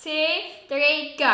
2, 3, go.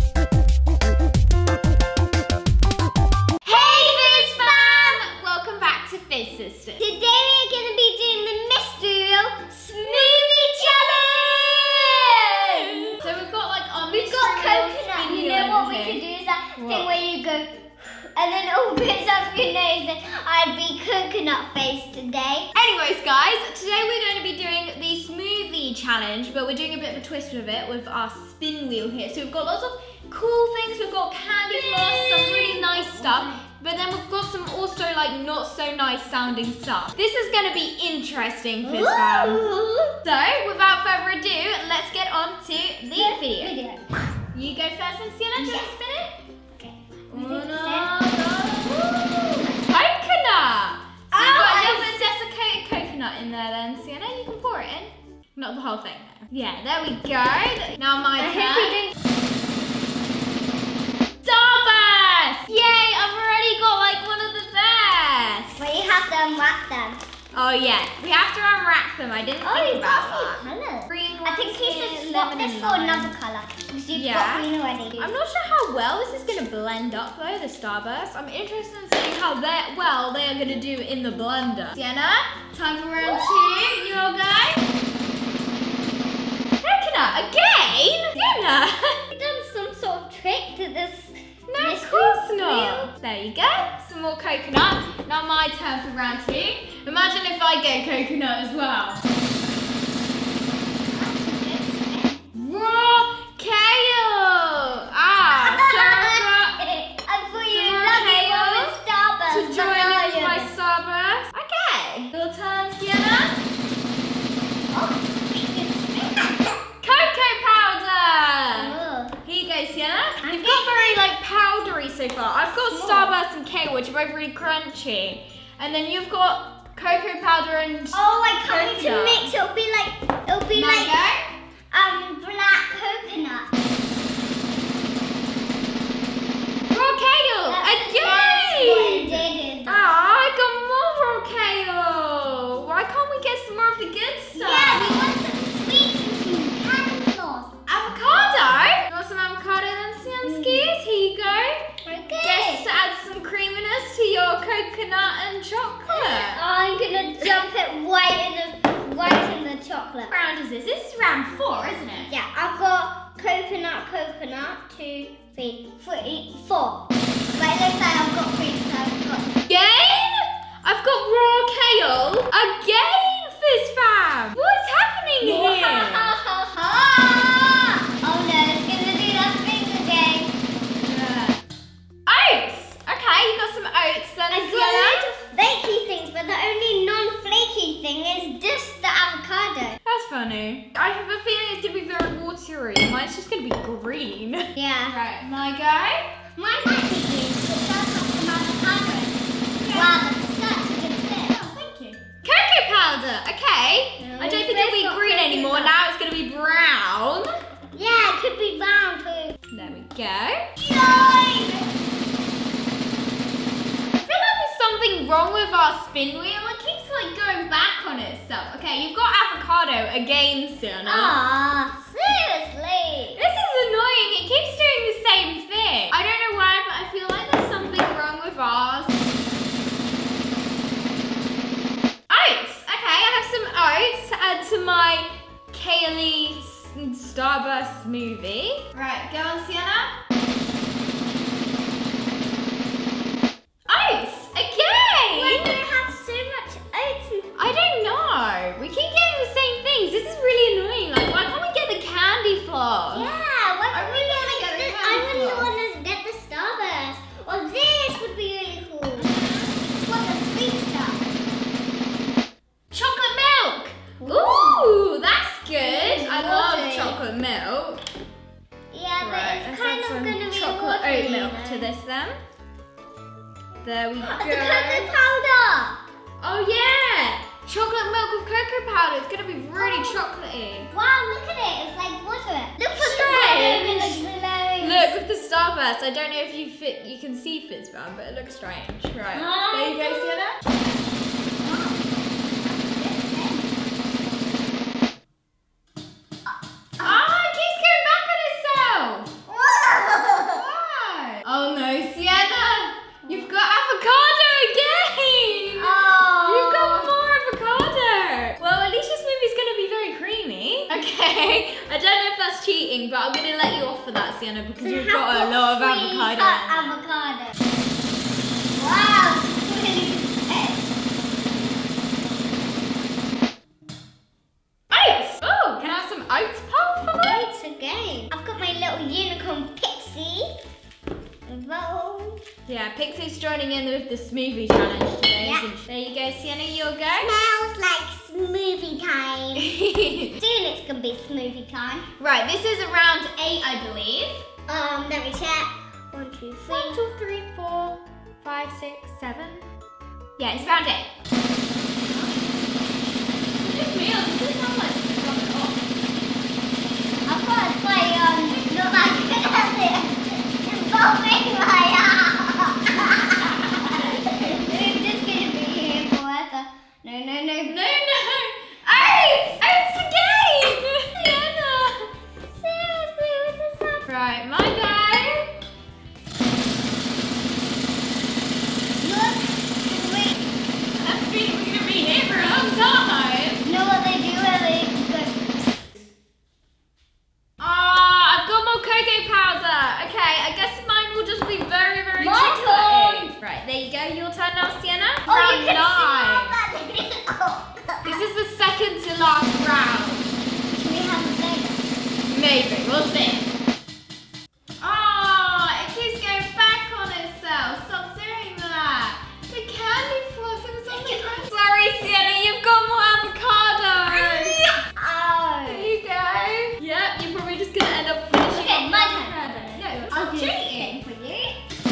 Fizz Sisters. Today we're going to be doing the mystery smoothie challenge! So we've got like our coconut. You know what we could do is that thing where you go and then it opens up your nose and I'd be coconut face today. Anyways guys, today we're going to be doing the smoothie challenge, but we're doing a bit of a twist with it with our spin wheel here. So we've got lots of cool things. We've got candy floss, some really nice stuff. But then we've got some also like not so nice sounding stuff. This is going to be interesting, Fizz fam. So without further ado, let's get on to the video. You go first and Sienna, do you want to spin it? Okay. Coconut! So you've got a little bit of desiccated coconut in there then, Sienna. You can pour it in. Not the whole thing though. Yeah, there we go. Now my turn. Starburst! Yay, I've already got like one of the best. But you have to unwrap them. Oh yeah, we have to unwrap them. I didn't think about that. Colours. Green I think you should swap this for another colour because you've got green already. I'm not sure how well this is going to blend up though, the Starburst. I'm interested in seeing how well they are going to do in the blender. Sienna, time for round 2. Your go. Coconut again? Sienna! You've done some sort of trick to this. No, of course not. There you go. Some more coconut. Now my turn for round 2. Imagine if I get coconut as well. Raw kale. I thought you loved it with Starburst. To join in with my Starburst. Okay. Your turn, Sienna. Cocoa powder. Here you go, Sienna. You've got very like powdery so far. I've got Starburst and kale, which are both really crunchy. And then you've got cocoa powder and I can't wait to mix. It'll be like black coconut. Raw kale again. I got more raw kale. Why can't we get some more of the good stuff? Yeah, we want some sweet and some candy floss. Avocado. You want some avocado then, Sienskis? Here you go. Okay. Just to add some creaminess to your coconut and chocolate. I'm gonna jump it right in the chocolate. What round is this? This is round 4, isn't it? Yeah, I've got coconut, 2, 3, 4. But it looks like I've got 3, so I've got. Again? I've got raw kale. Again, Fizz fam. What's happening here? Oh no, it's gonna do that thing again. Oats. Okay, you got some oats then. I've got loads of flaky things, but the only non-flaky thing is just the avocado. That's funny. I have a feeling it's gonna be very watery. Mine's just gonna be green. Yeah. Right, my go. Mine might be green, but it does have some avocado. Wow, that's such a good fit. Oh, thank you. Cocoa powder. Okay. No, I don't think it'll be green anymore. Now it's gonna be brown. Yeah, it could be brown too. There we go. Yay! I feel like there's something wrong with our spin wheel. It keeps like going back on itself. Okay, you've got avocado again, Sienna. Seriously? This is annoying. It keeps doing the same thing. I don't know why, but I feel like there's something wrong with ours. Oats. Okay, I have some oats to add to my kale Starburst smoothie. Right, go on, Sienna. Oats again. Why do you have so much oats? I don't know. We keep getting the same things. This is really annoying. Like, why can't we get the candy floss? Yeah, why can't we really get wanna this? get the I candy really floss. want to get the Starburst. Or this would be really cool. What the sweet stuff? Chocolate milk. Ooh, that's good. I love watery. chocolate milk. Yeah, Right, but let's it's kind add of some going to be chocolate watery, oat milk though. to this then. There we go. The cocoa powder. Oh yeah, chocolate milk with cocoa powder. It's gonna be really chocolatey. Wow, look at it. It's like water. Look at Strange. the bottom. It looks glowing. Look with the Starburst. I don't know if you can see Fizz fam, but it looks strange. Right, there you go, Sienna. Ah, it keeps going back on thing, but I'm gonna let you off for that, Sienna, because you've got a lot of avocado. Avocado. Wow. Oats! Oh, can I have some oats pulp for me? Oats again. I've got my little unicorn Pixie. Whoa. Yeah, Pixie's joining in with the smoothie challenge today, Yeah. isn't she? There you go, Sienna, you'll go. Smells like smoothie time. Soon it's gonna be smoothie time. Right, this is round 8, I believe. Let me check. 1, 2, 3. 1, 2, 3, 4, 5, 6, 7. Yeah, it's round 8. This meal, does it sound like it's coming off? I've got to play, not like involving my I'm just gonna be here forever. No. No. Oats! Oats again! Sienna! Seriously, what is that? Right, my go. Look, wait. I think we're gonna be here for a long time. You know what they do where they go? I've got more cocoa powder. Okay, I guess mine will just be very, very My chocolatey. turn. Right, there you go. Your turn now, Sienna. Oh, Round you can 9. see This is the second to last round. Can we have a burger? Maybe, we'll see. It keeps going back on itself. Stop doing that. The candy floss, it was on the ground. Sorry, Sienna, you've got more avocado. Oh. There you go. Yep, you're probably just gonna end up finishing Okay, off my the turn. avocado. No, I'll it's do cheating. it for you.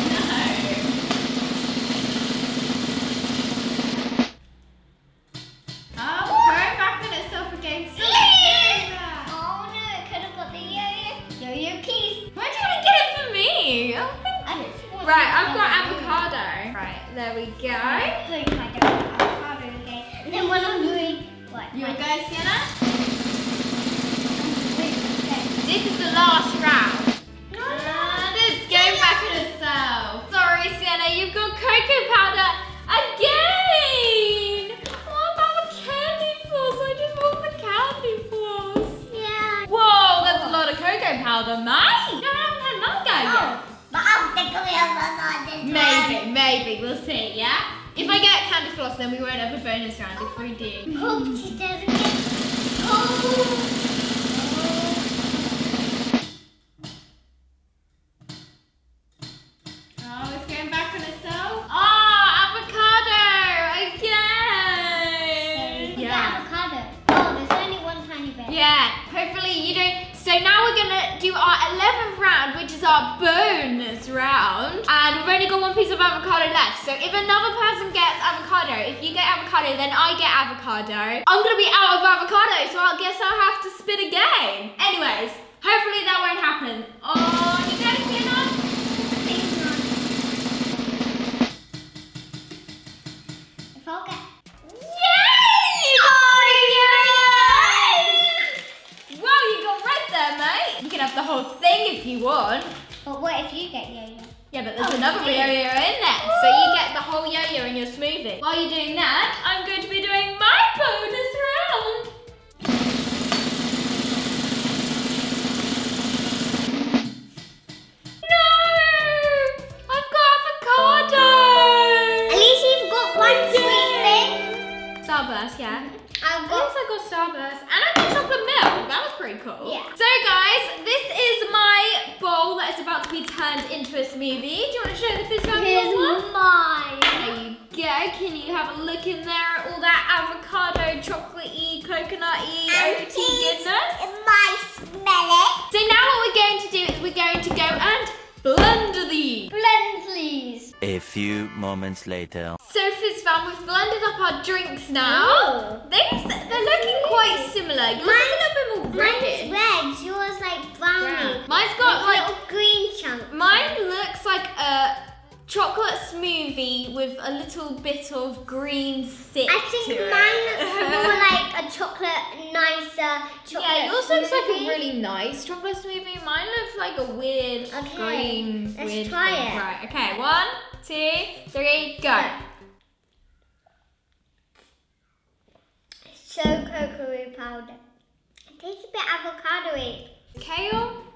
Going back on itself again. Stop doing that. Oh no, it could have got the yo-yo. Yo-yo keys. Why do you want to get it for me? Oh, I just want right, I've to got have a avocado. Right, there we go. I hope I don't have avocado again. And then when I'm doing what? You go, Sienna. Wait, okay. This is the last round. No. And it's going back on itself. Sorry, Sienna, you've got cocoa powder again. What about the candy floss? I just want the candy floss. Yeah. Whoa, that's a lot of cocoa powder, mate. You haven't had none yet. But I'll think we have another Maybe, we'll see, yeah? If I get candy floss, then we won't have a bonus round if we do. Hope she doesn't get. Oh. Oh, it's going back on itself. Avocado again. The avocado. Oh, there's only one tiny bit. Yeah, hopefully you don't. So now we're gonna do our 11th round, which is our bonus round. And we've only got one piece of avocado left. So if another person gets avocado, if you get avocado, then I get avocado. I'm gonna be out of avocado, so I guess I'll have to spin again. Anyways, hopefully that won't happen. Oh, you guys see that? If I'll get. Yay! Oh, yay! Wow, you got red there, mate. You can have the whole thing if you want. But what if you get yo-yo? Yeah, but there's Oh, another really? yo-yo in there. So you get the whole yo-yo in your smoothie. While you're doing that, I'm going to be doing my bonus round. No! I've got avocado! At least you've got one sweet thing. Starburst, yeah. I've At least I got Starburst. And I got chocolate milk. That was pretty cool. Yeah. So guys, this is my bowl that is about to be turned into a smoothie. Do you want to show the fizz bang Here's one? mine. There you go. Can you have a look in there at all that avocado, chocolatey, coconutty, oaty goodness? My smell it. So now what we're going to do is we're going to go and blend these. Blend, please. A few moments later. So Fizz Fam, we've blended up our drinks now. Ooh. They're looking quite similar. Yours is a little bit more Mine's reddish. red. Yours like brownie. Mine's got With like, little green chunks. mine looks like a chocolate smoothie with a little bit of green stick I think to it. mine looks more like a nicer chocolate. Yeah, yours looks like a smoothie. really nice chocolate smoothie. Mine looks like a weird Okay, green let's weird try thing. it. Right, okay, 1, 2, 3, go. So cocoa powder. It tastes a bit avocado-y. Kale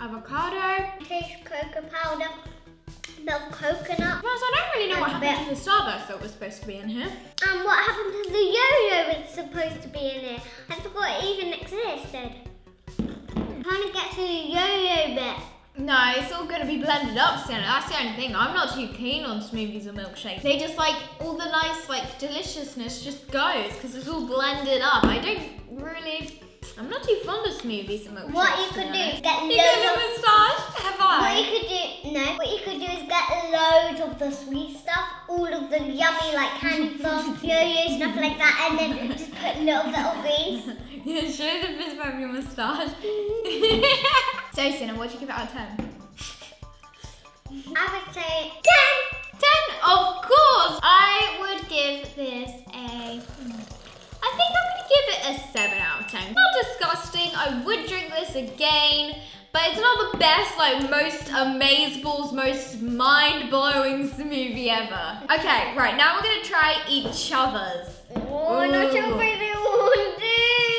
avocado. Taste cocoa powder. Bit of coconut. Well, so I don't really know what happened to the Starburst that was supposed to be in here. And what happened to the yo-yo that's supposed to be in here? I forgot it even existed. Trying to get to the yo-yo bit. No, it's all going to be blended up, Sienna. That's the only thing. I'm not too keen on smoothies or milkshakes. They just like, all the nice like deliciousness just goes because it's all blended up. I'm not too fond of smoothies and milkshakes. What you could do is get You got a loads of... moustache? Have What I? you could do, no, what you could do is get loads of the sweet stuff, all of the yummy like candy floss, yo-yo, stuff like that, and then just put little greens. Yeah, show the fist bump of your moustache. So, Sienna, what do you give it out of 10? I would say 10! Of course! I would give this a... I think I'm going to give it a 7 out of 10. Not disgusting. I would drink this again. But it's not the best, like, most amazeballs, most mind-blowing smoothie ever. Okay, right, now we're going to try each other's. Oh, I'm not sure if I want to.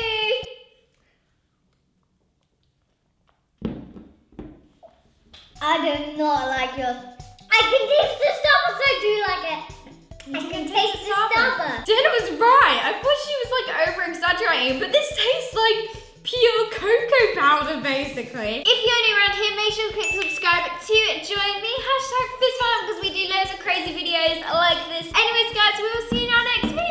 I do not like yours. I can taste the Starburst, I do like it. I can taste the Starburst. Dana was right. I thought she was like over-exaggerating, but this tastes like pure cocoa powder, basically. If you're new around here, make sure to click subscribe to join me. #FistBump because we do loads of crazy videos like this. Anyways, guys, we will see you in our next video.